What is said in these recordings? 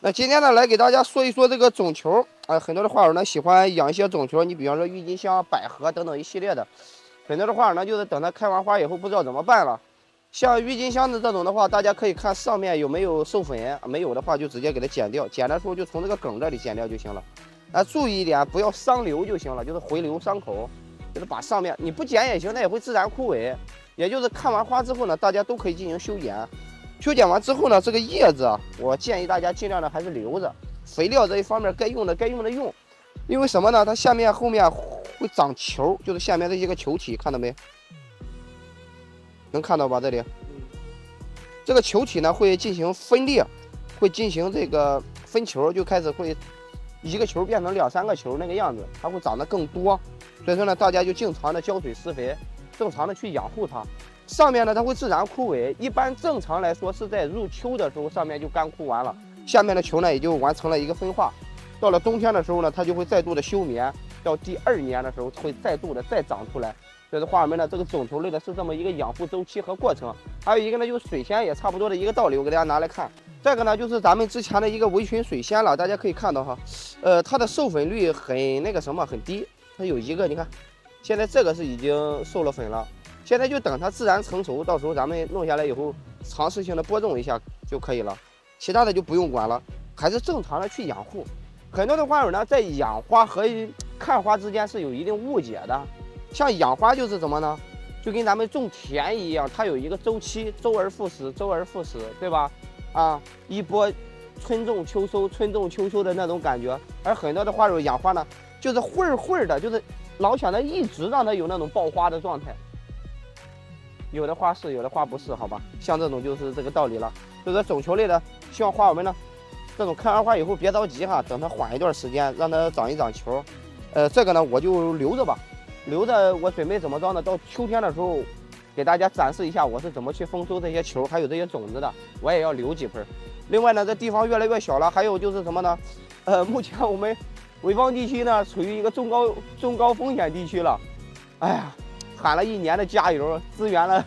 那今天呢，来给大家说一说这个种球。很多的花友呢喜欢养一些种球，你比方说郁金香、百合等等一系列的。很多的花友呢就是等它开完花以后不知道怎么办了。像郁金香的这种的话，大家可以看上面有没有授粉，没有的话就直接给它剪掉，剪的时候就从这个梗这里剪掉就行了。注意一点，不要伤瘤就行了，就是回流伤口，就是把上面你不剪也行，它也会自然枯萎。也就是看完花之后呢，大家都可以进行修剪。修剪完之后呢，这个叶子我建议大家尽量的还是留着。肥料这一方面该用的用，因为什么呢？它下面后面会长球，就是下面这些个球体，看到没？能看到吧？这里，这个球体呢会进行分裂，会进行这个分球，就开始会一个球变成2、3个球那个样子，它会长得更多。所以说呢，大家就经常的浇水施肥，正常的去养护它。上面呢它会自然枯萎，一般正常来说是在入秋的时候上面就干枯完了。下面的球呢也就完成了一个分化，到了冬天的时候呢，它就会再度的休眠，到第2年的时候会再度的再长出来。所以说花友们呢，这个种球类的是这么一个养护周期和过程。还有一个呢，就是水仙也差不多的一个道理，我给大家拿来看。这个呢就是咱们之前的一个围裙水仙了，大家可以看到哈，它的授粉率很很低，它有一个你看，现在这个是已经授了粉了，现在就等它自然成熟，到时候咱们弄下来以后，尝试性的播种一下就可以了。其他的就不用管了，还是正常的去养护。很多的花友呢，在养花和看花之间是有一定误解的。像养花就是什么呢？就跟咱们种田一样，它有一个周期，周而复始，周而复始，对吧？一波春种秋收，春种秋收的那种感觉。而很多的花友养花呢，就是会儿的，就是老想着一直让它有那种爆花的状态。有的花是，有的花不是，好吧？像这种就是这个道理了。所以说种球类的，希望花友们呢，这种开完花以后别着急哈，等它缓一段时间，让它长一长球。这个呢我就留着吧，留着我准备怎么着呢？到秋天的时候，给大家展示一下我是怎么去丰收这些球，还有这些种子的，我也要留几盆。另外呢，这地方越来越小了，还有就是什么呢？目前我们潍坊地区呢处于一个中高风险地区了。哎呀，喊了1年的加油，支援了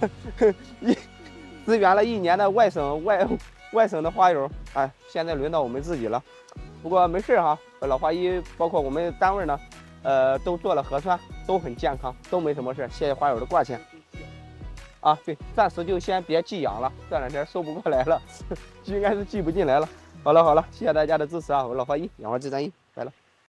1年的外省的花友，哎，现在轮到我们自己了。不过没事哈，老花一包括我们单位呢，都做了核酸，都很健康，都没什么事。谢谢花友的挂牵。对，暂时就先别寄养了，这2天收不过来了，应该是寄不进来了。好了，谢谢大家的支持啊，我老花一养花最专一。